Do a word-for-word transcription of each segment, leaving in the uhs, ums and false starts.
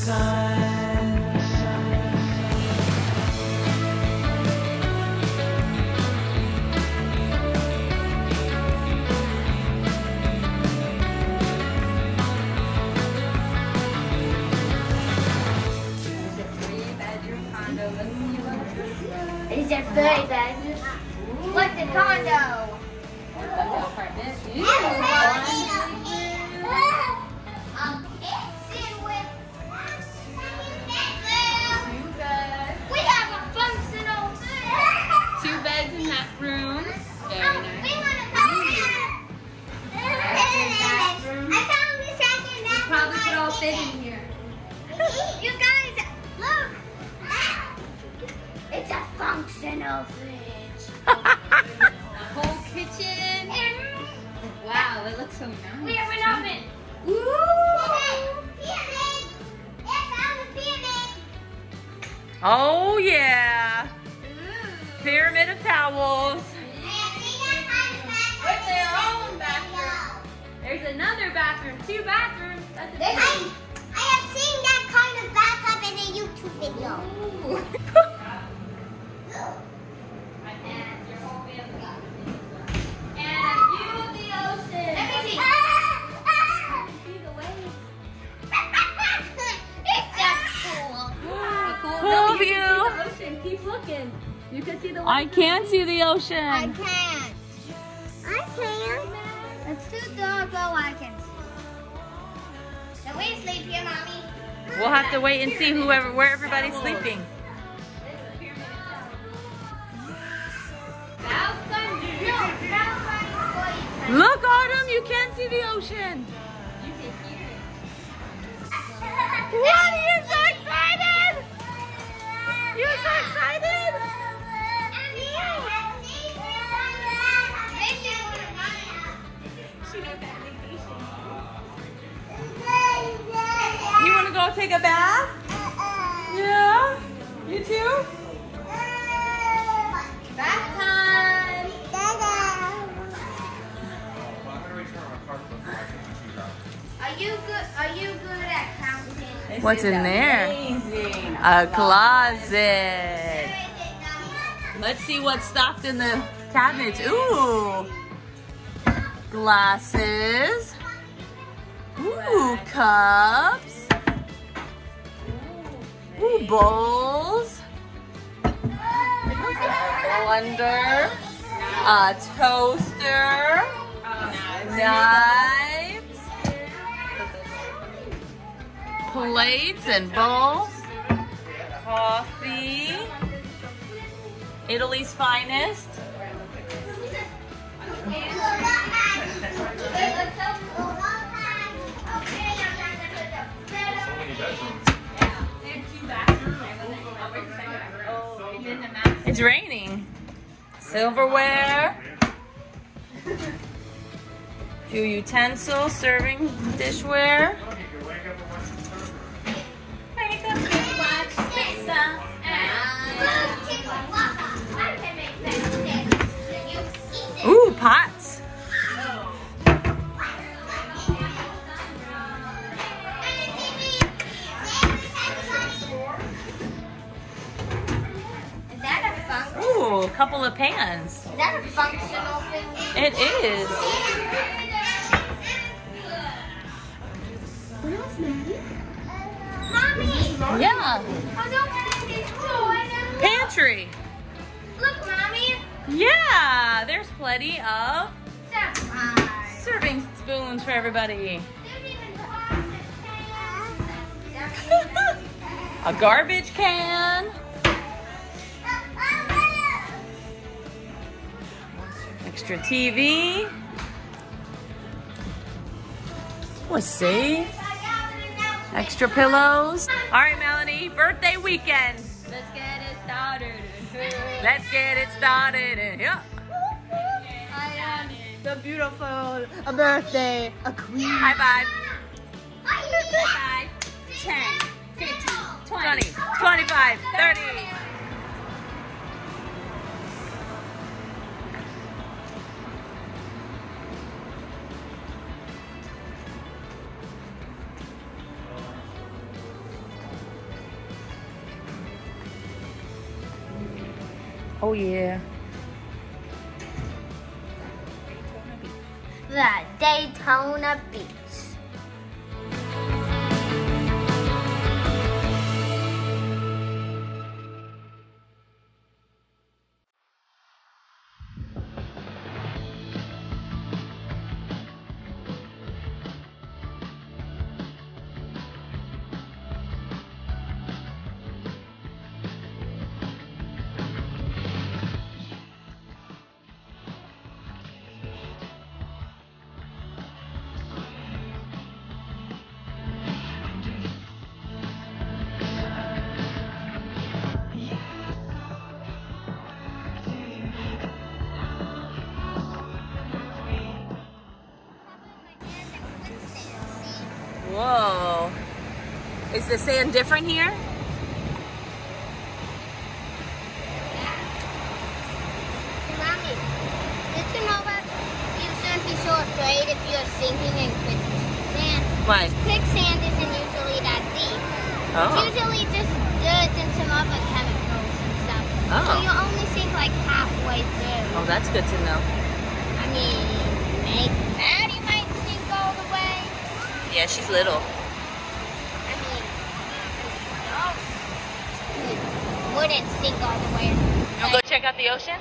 Is it three bedrooms? What's a condo? Condo apartment. Two beds. We have a functional bed. Two beds in that room. Very Um, nice. we want to come here. I found the second bathroom. Probably could all fit in here. You guys, look. It's a functional fridge. A whole kitchen. Wow, it looks so nice. We have an oven. Ooh. Pyramid. Yes, I'm a pyramid. Oh yeah. Ooh. Pyramid of towels. I have seen that kind of bathroom. With their own bathroom. There's another bathroom. Two bathrooms. That's a I, I have seen that kind of bathtub in a YouTube video. Ooh. And your whole family. And a view of the ocean. Let me see. See the waves. It's just cool. A cool, Cool no, you view. can see the ocean. Keep looking. You can see the I waves. can't see the I ocean. can't. I can. It's too dark, oh I can see. Can we sleep here, Mommy? We'll have to wait and see whoever where everybody's sleeping. Look, Autumn, you can't see the ocean. What? You're so excited! You're so excited! You want to go take a bath? Yeah? You too? Bath time. Are you good? Are you good at counting? What's in there? Amazing. A closet. Let's see what's stocked in the cabinets. Ooh. Glasses. Ooh, cups. Ooh, bowls. Blender. A toaster. Knives. Plates and bowls. Coffee. Italy's finest. It's raining. Silverware. Few utensils, serving dishware. Ooh, pots. Is that a fun? Ooh, a couple of pans. Is that a functional thing? It is. Mommy! Yeah. Oh, don't let this go. Pantry. Look, Mommy. Yeah, there's plenty of Surprise. serving spoons for everybody. There's even pasta. A garbage can. Extra T V. Let's see. Extra pillows. All right, Melanie, birthday weekend. Let's get it started. Let's get it started. Yeah. I am the beautiful a birthday, a queen. High five. Five, ten, fifteen, twenty. twenty, twenty-five, thirty. Oh yeah. The Daytona Beach. Whoa. Is the sand different here? Mommy, did you know that you shouldn't be so afraid if you're sinking in quicksand? Why? Quicksand isn't usually that deep. Oh. It's usually just dirt and some other chemicals and stuff. Oh. So you only sink like halfway through. Oh, that's good to know. I mean, maybe Maddie might sink all the way. Yeah, she's little. I mean, oh, wouldn't sink all the way. You wanna go check out the ocean?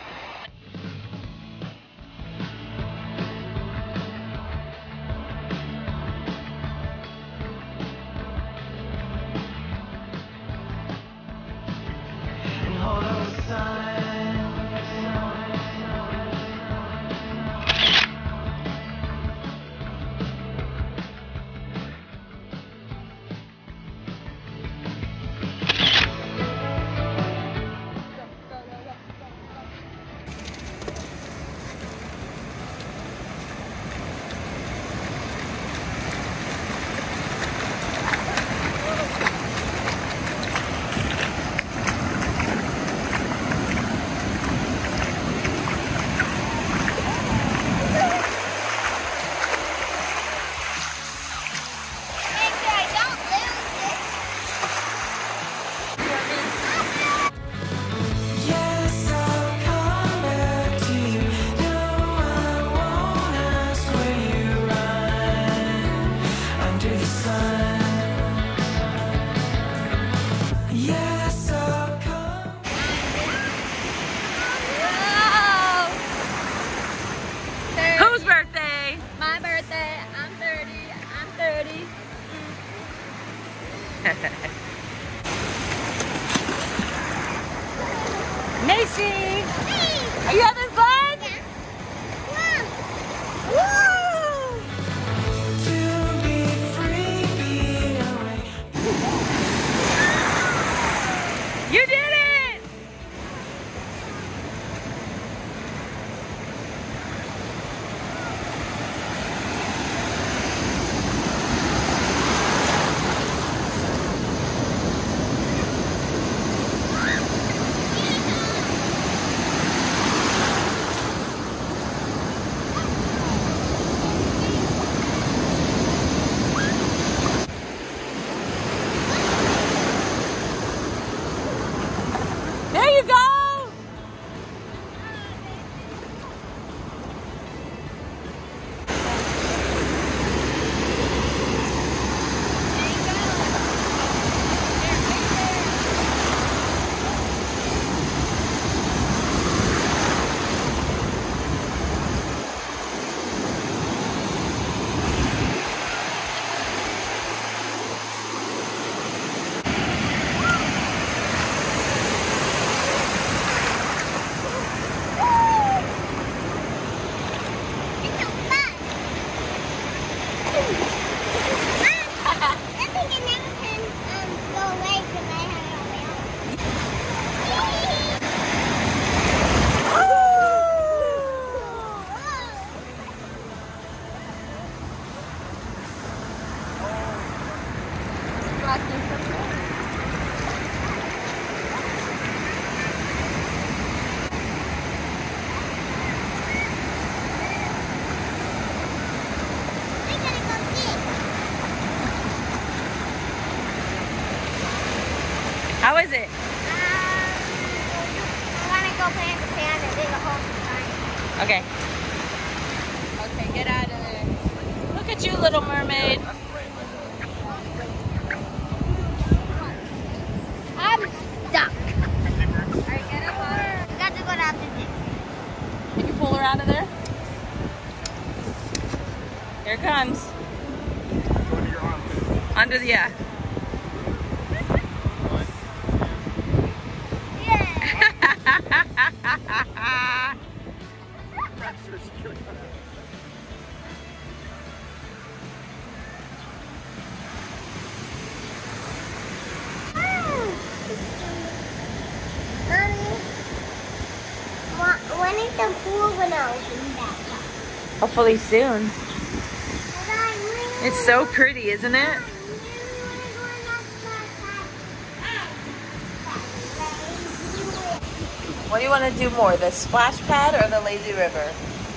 Macy! Are you having fun? Yeah. Woo! You did it! you, Little Mermaid. I'm stuck. Alright, get up on her. We got to go down to this. Can you pull her out of there? Here it comes. Under your arm. Under the, yeah. When is the pool gonna open back up? Hopefully soon. It's so pretty, isn't it? What do you want to do more, the splash pad or the lazy river?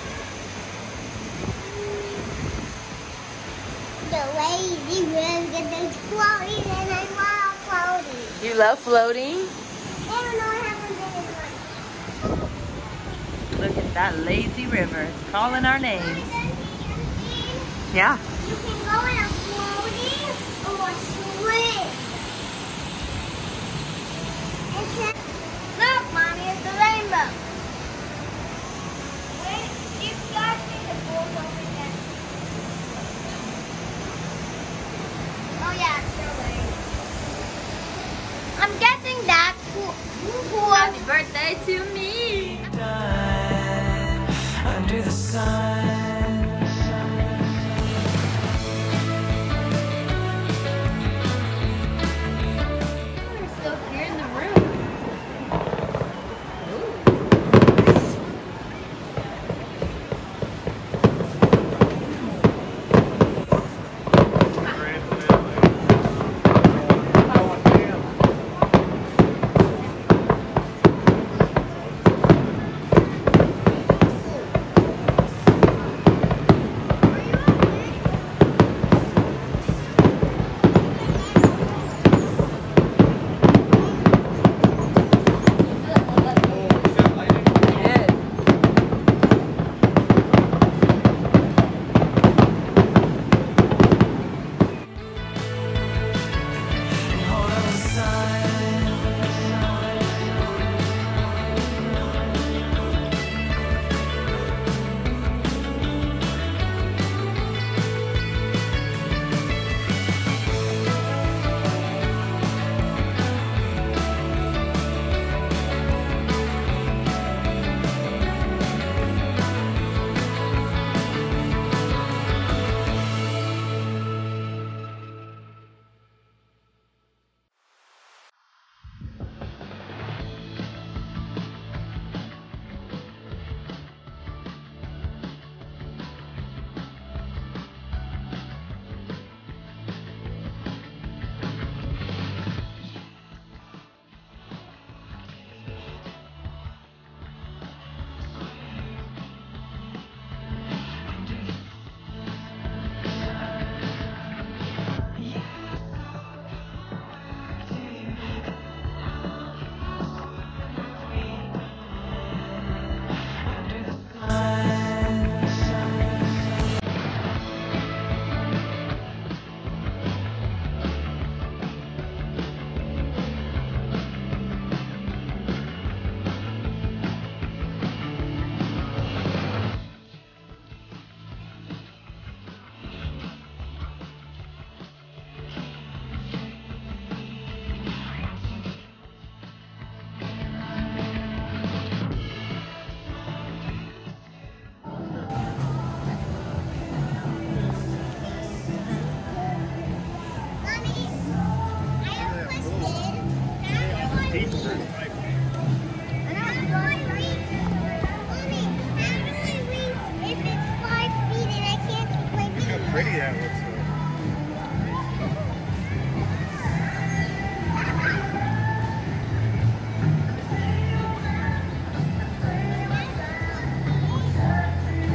The lazy river, the floating, and I love floating. You love floating? I don't know, I haven't been in one. Look at that lazy river. It's calling our names. Yeah. You can go in a floating or swim. It's a, look, Mommy, it's the rainbow. Wait, you guys see the pool's over there? Oh yeah, it's still there. I'm guessing that's pool. pool. Happy birthday to me. Under the sun. We're still here in the room. Pretty that looks.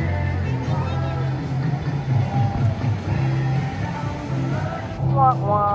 Wah, wah.